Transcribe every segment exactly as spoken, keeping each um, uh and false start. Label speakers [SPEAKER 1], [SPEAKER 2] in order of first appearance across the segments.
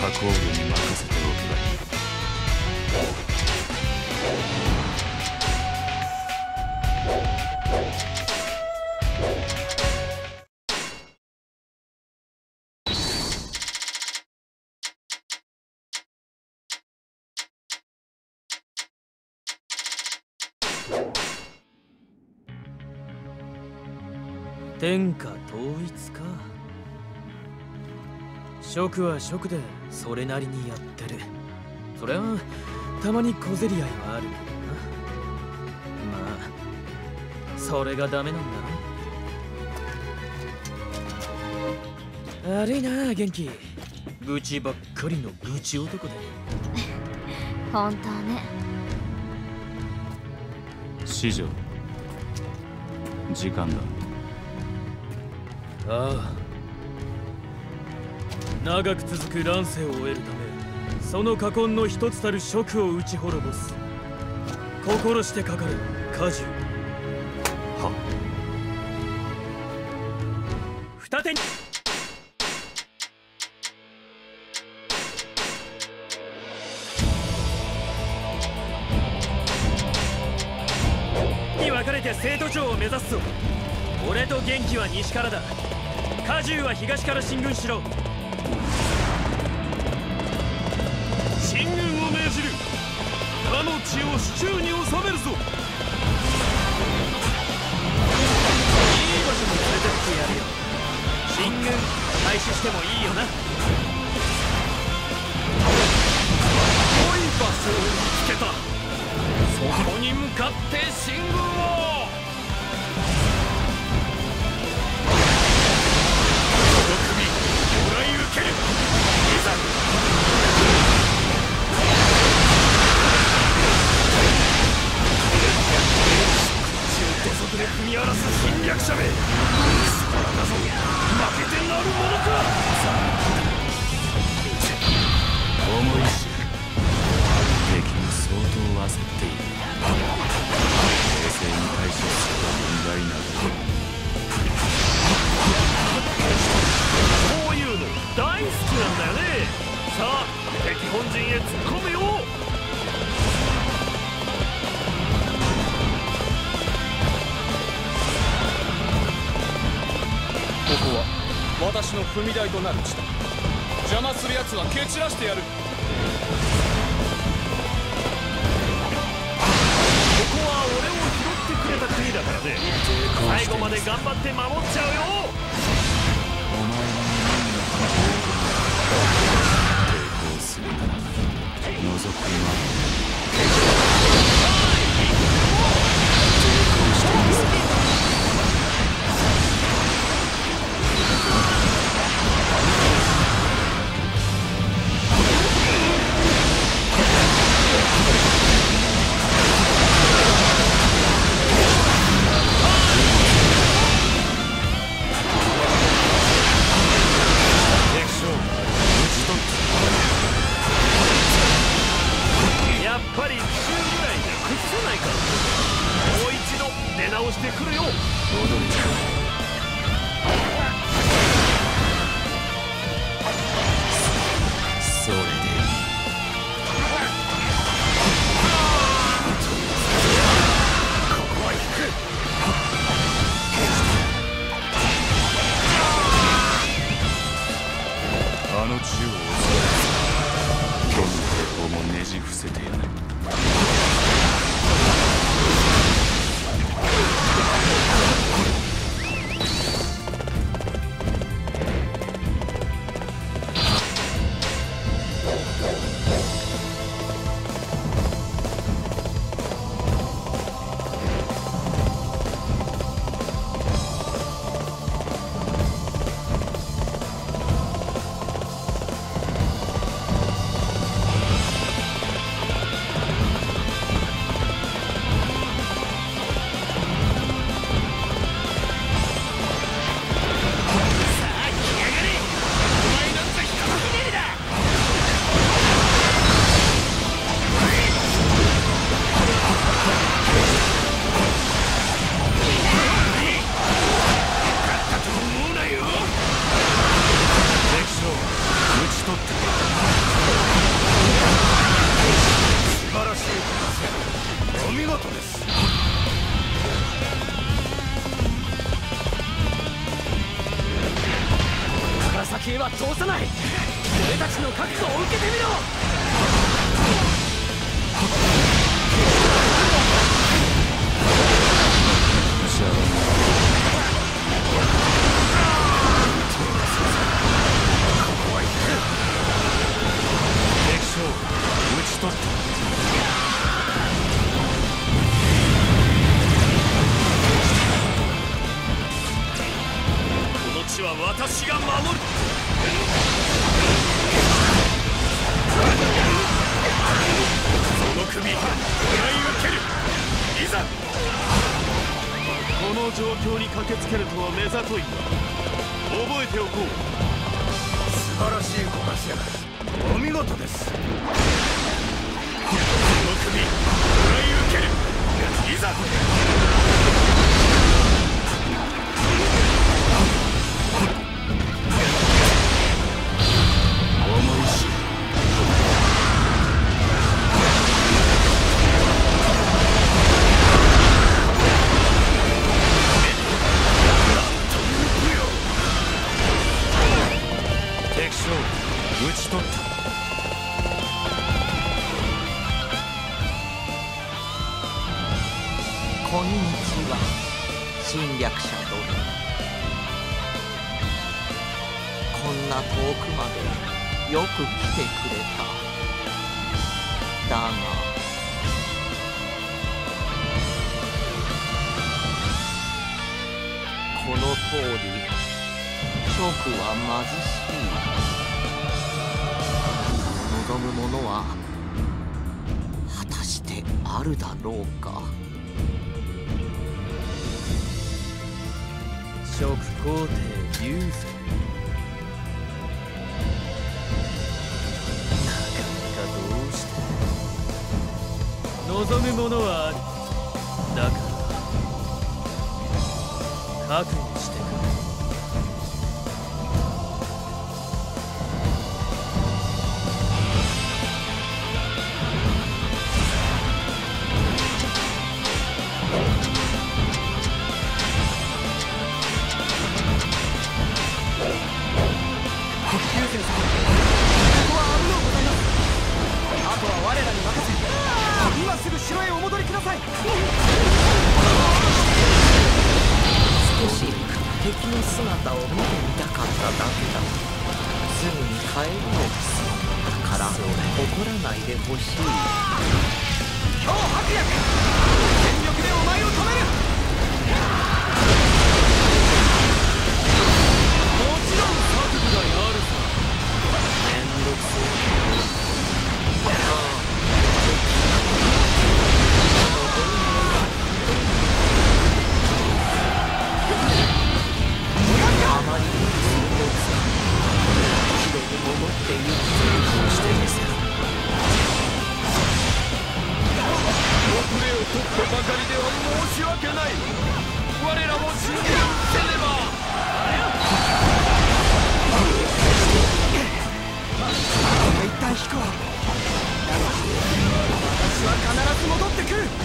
[SPEAKER 1] コールに任せておけばいい。
[SPEAKER 2] 天下統一か。職は職でそれなりにやってる。それはたまに小競り合いはあるけどな。まあそれがダメなんだろ。悪いな元気。愚痴ばっかりの愚痴男で。
[SPEAKER 3] 本当ね。
[SPEAKER 1] 四条、時間だ。
[SPEAKER 2] ああ、長く続く乱世を終えるため、その禍根の一つたる職を打ち滅ぼす。心してかかる果樹。
[SPEAKER 1] は
[SPEAKER 2] 二手にに分かれて生徒長を目指すぞ。俺と元気は西からだ。果樹は東から進軍しろ。
[SPEAKER 4] 進軍を命じる。他の地を手中に収めるぞ。いい場所に連れてってやるよ。進軍開始してもいいよな。良い場所を見つけた。そこに向かって進軍を。土足で踏み荒らす侵略者め。そらだぞ、負けてなるものか。
[SPEAKER 1] 重いし、敵も相当焦っている。冷静に対処すれば問題など。
[SPEAKER 4] こういうの大好きなんだよね。さあ敵本陣へ突っ込むよ。
[SPEAKER 5] ここは私の踏み台となる地だ。邪魔する奴は蹴散らしてやる。こ
[SPEAKER 4] こは俺を拾ってくれた国だからね。最後まで頑張って守っちゃうよ。
[SPEAKER 1] お前の抵抗するなら覗くまで抵抗してみせる。
[SPEAKER 4] やっぱり奇襲ぐらいじゃ崩せないから。もう一度出直してくるよ。
[SPEAKER 1] 踊れちゃう。それでいい。
[SPEAKER 4] ここは引く。
[SPEAKER 1] あの地を襲われ剣の抵抗もねじ伏せてやる。
[SPEAKER 2] 先へは通さない。俺たちの覚悟を受けてみろ。
[SPEAKER 1] 敵将討ち取った。
[SPEAKER 4] この地は私が守る。その首食らい受ける。いざ。
[SPEAKER 5] この状況に駆けつけるとは目ざといが覚えておこう。
[SPEAKER 6] 素晴らしいご活躍、お見事です。
[SPEAKER 4] その首食らい受ける。いざ。
[SPEAKER 1] 重いし敵将討ち取った。
[SPEAKER 7] こんにちは、侵略者殿。こんな遠くまでよく来てくれた。だがこの通り食は貧しい。望むものは果たしてあるだろうか。
[SPEAKER 2] 食皇帝優勢。なかなかどうして望むものはある。だから覚悟してくれ。
[SPEAKER 7] 少し敵の姿を見てみたかっただけだ。すぐに帰ろうです。だから怒らないでほしい。
[SPEAKER 2] 今日白夜全力でお前を止める。もちろん覚悟があるさ。めんどくせえ。あまりにも強く使う。ひどく戻ってゆっくりこうしてみせろ。
[SPEAKER 4] 遅れを取ったばかりでは申し訳ない。我らも信じせねば。
[SPEAKER 2] 一旦引こう。だが私は必ず戻ってくる。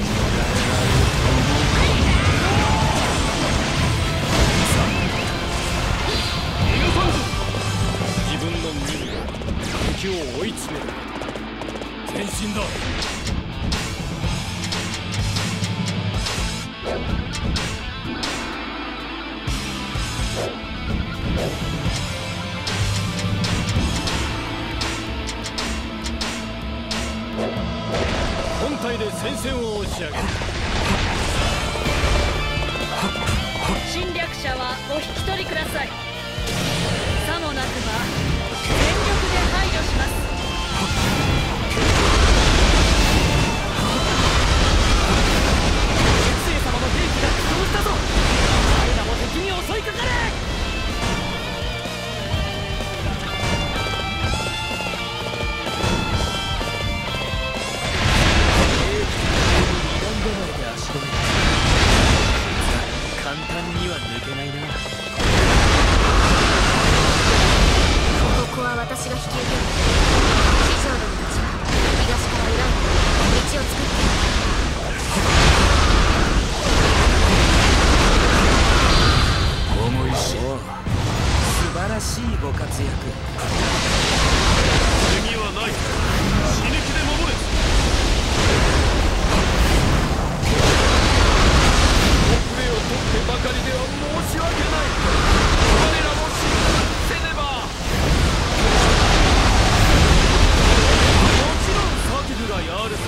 [SPEAKER 4] 自分の身に敵を追い詰める。前進だ。本体で戦線を押し上げる。
[SPEAKER 8] 侵略者はお引き取りください。さもなくば全力で排除します。
[SPEAKER 2] 月星様の兵器が起動したぞ。我らも敵に襲いかかれ。簡単には抜けないな。
[SPEAKER 7] しいご活躍。
[SPEAKER 5] 次はない。死ぬ気で守れ。
[SPEAKER 4] 遅れを取ってばかりでは申し訳ない。我らも進軍せねば。もちろん先ぐらいあるさ。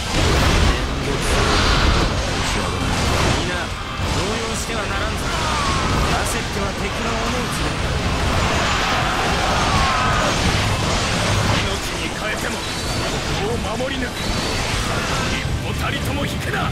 [SPEAKER 7] 皆動揺してはならんぞ。焦っては敵の思うつぼ。
[SPEAKER 4] 命に変えてもここを守り抜く。一歩たりとも引くな。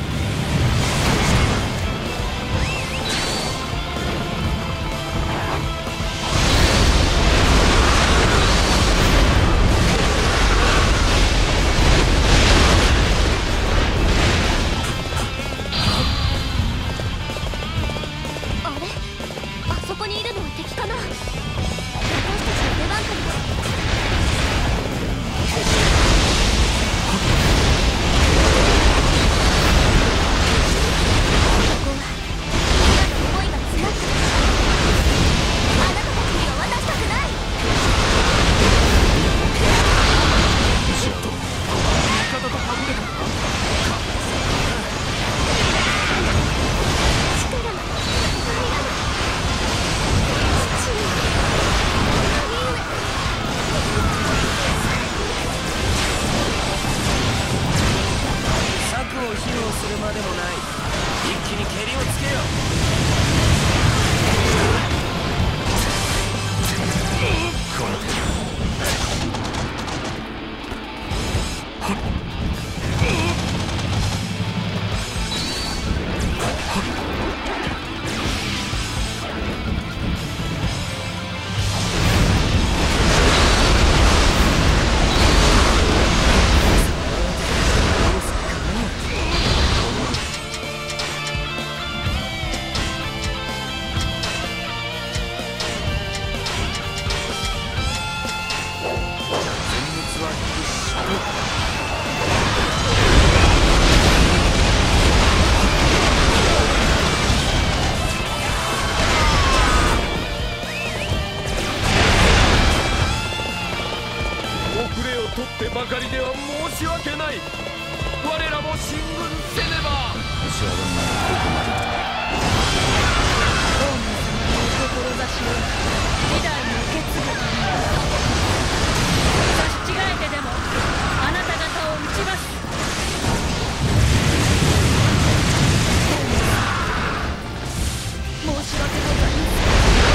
[SPEAKER 4] ばかりでは申し訳ない。我らも進軍せねば。
[SPEAKER 1] 星はどんなどこまで
[SPEAKER 8] 王の志を時代に受け継ぐために差し違えてでもあなた方を打ちます。申し訳ございません。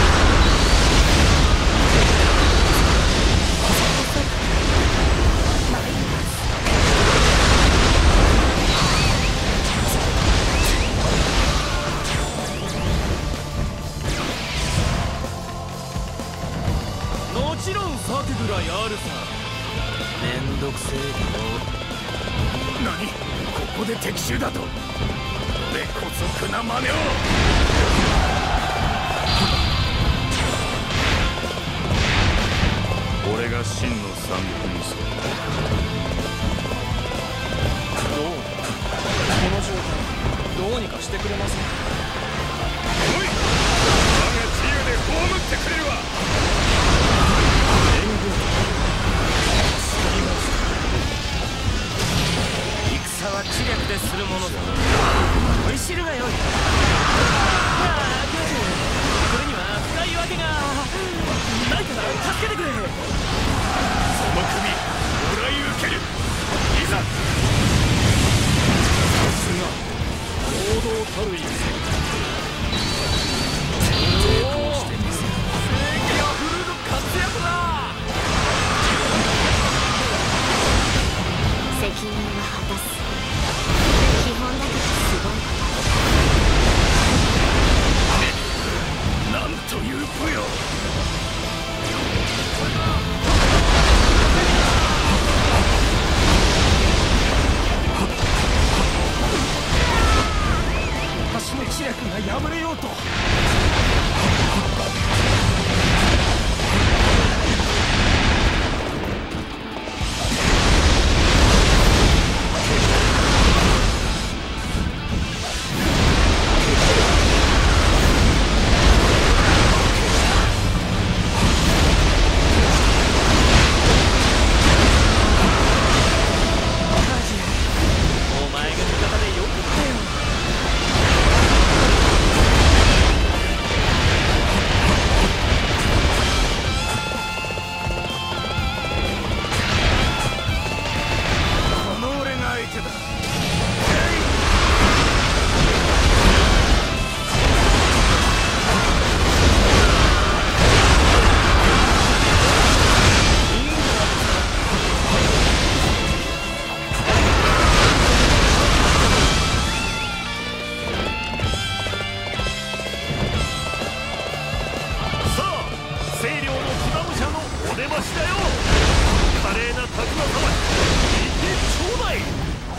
[SPEAKER 4] もちろん策ぐらいあるさ。
[SPEAKER 7] めんどくせえ
[SPEAKER 4] 何？ここで敵襲だと？俺こそ苦な真似を。
[SPEAKER 5] 俺が真の三国無双。
[SPEAKER 2] どうこの状態どうにかしてくれませんか。
[SPEAKER 4] おい！我が自由で葬ってくれるわ。
[SPEAKER 7] 戦は知略でするものだ。おい知るがよい。
[SPEAKER 2] ああ、教授、これには深いわけがないから助けてくれ。
[SPEAKER 4] その首もらい受ける。いざ。
[SPEAKER 2] さすが王道たる戦。
[SPEAKER 5] しだよ。華麗なタクマ様見てちょうだい。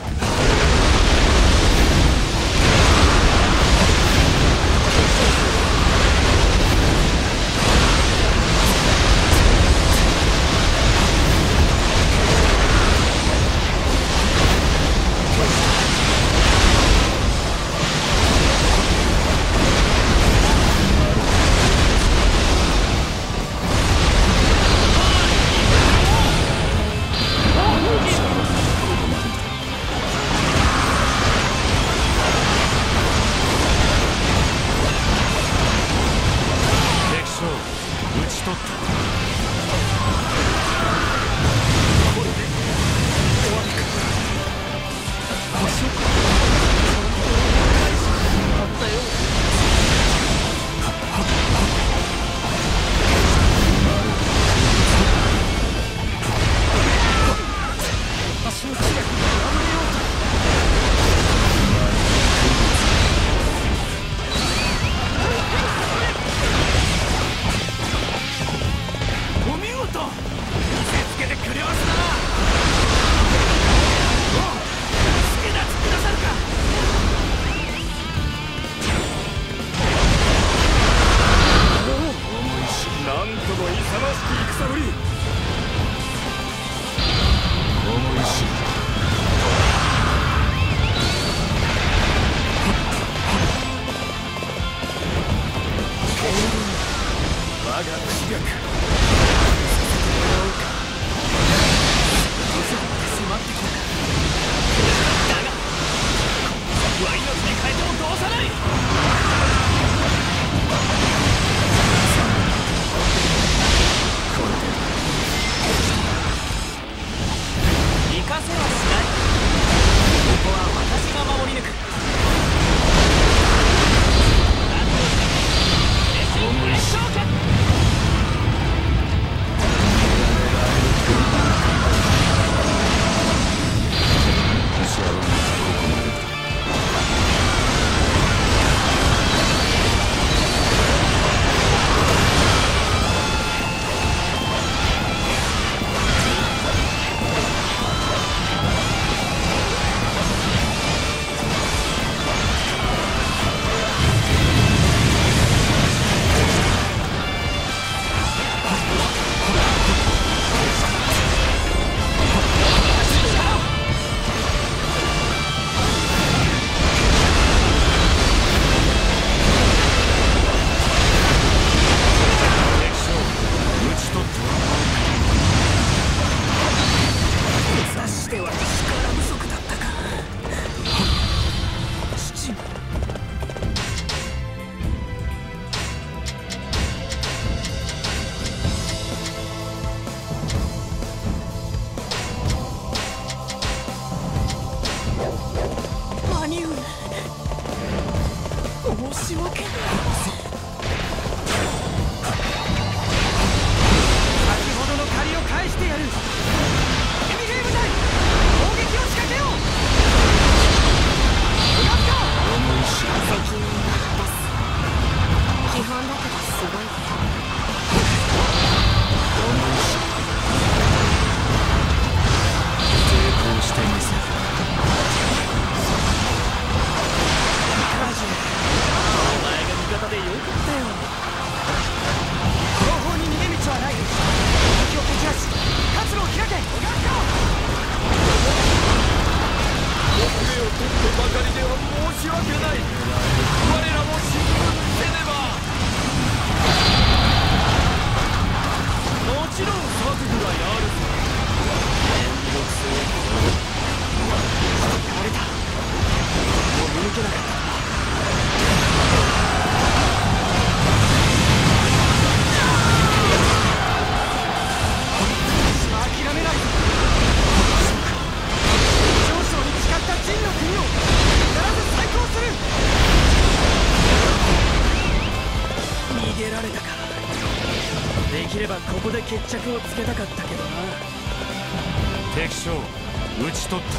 [SPEAKER 2] 決着をつけたかったけどな。
[SPEAKER 1] 敵将討ち取った。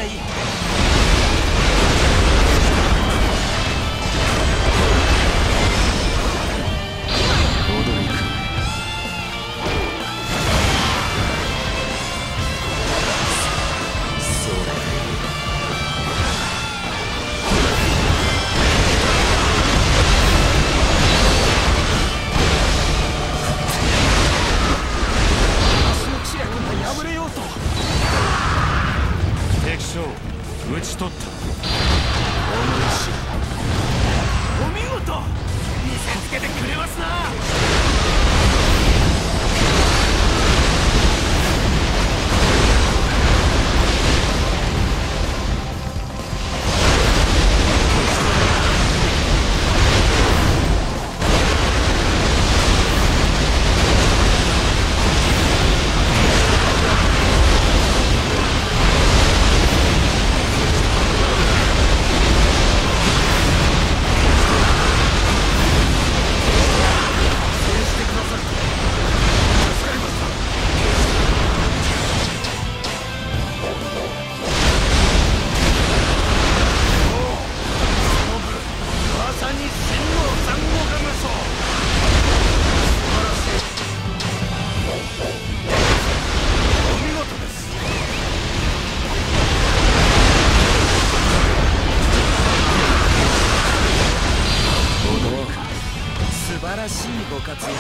[SPEAKER 2] いい。
[SPEAKER 1] 討ち取った。
[SPEAKER 5] お見事、見せつけてくれますな。
[SPEAKER 2] 素晴らしいご活躍。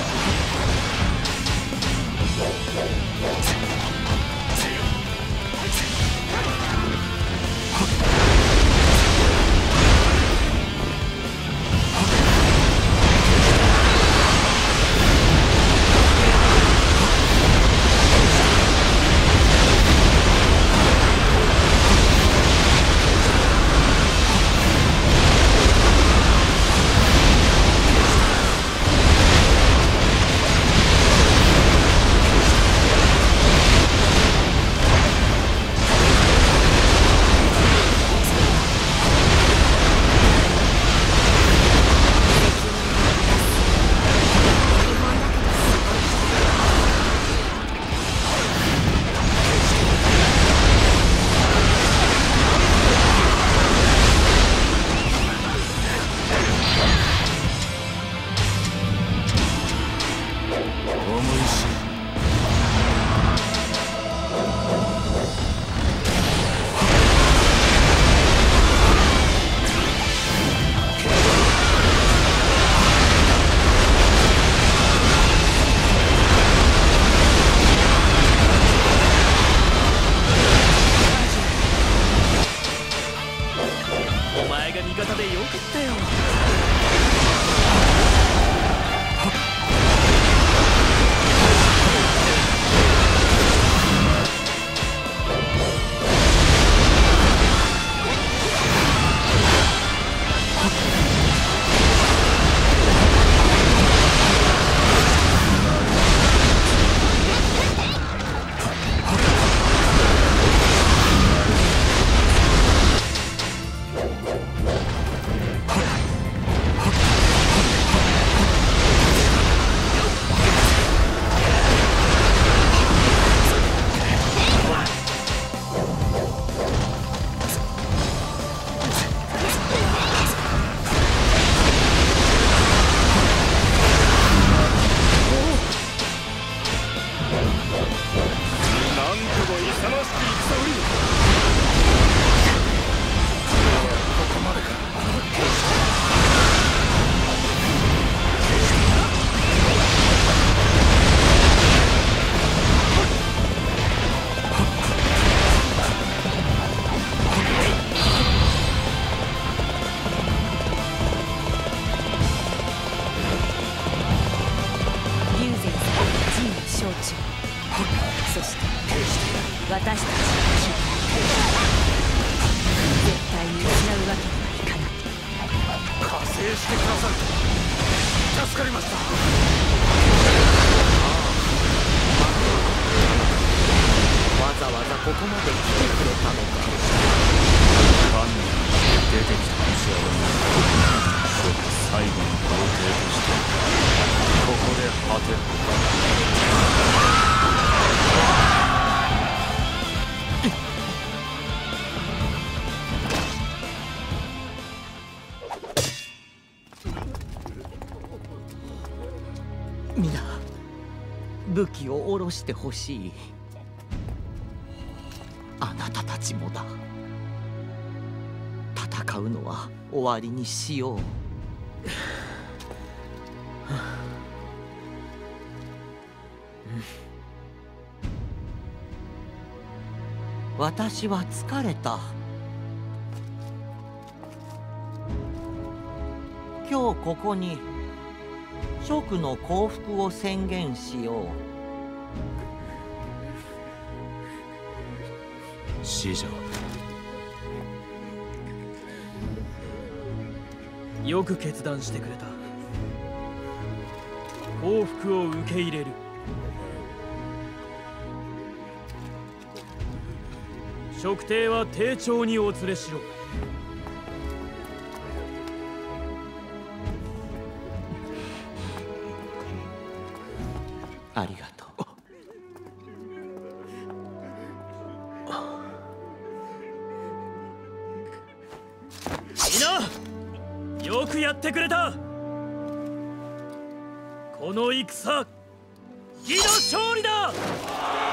[SPEAKER 2] お前が味方でよかったよ。そして私たちの希望、絶対に失うわけにはいかない。
[SPEAKER 5] 加勢してくださると助かりました。
[SPEAKER 7] わざわざここまで来てくれたのか。
[SPEAKER 1] 犯人出てきた打ち合わせここ最後の工程としてここで果てる。
[SPEAKER 7] を下ろしてほしい。あなたたちもだ。戦うのは終わりにしよう。私は疲れた。今日ここに蜀の降伏を宣言しよう。
[SPEAKER 1] 使者、
[SPEAKER 2] よく決断してくれた。降伏を受け入れる。蜀帝は丁重にお連れしろ。
[SPEAKER 7] ありがとう。
[SPEAKER 2] みんなよくやってくれた。この戦義の勝利だ。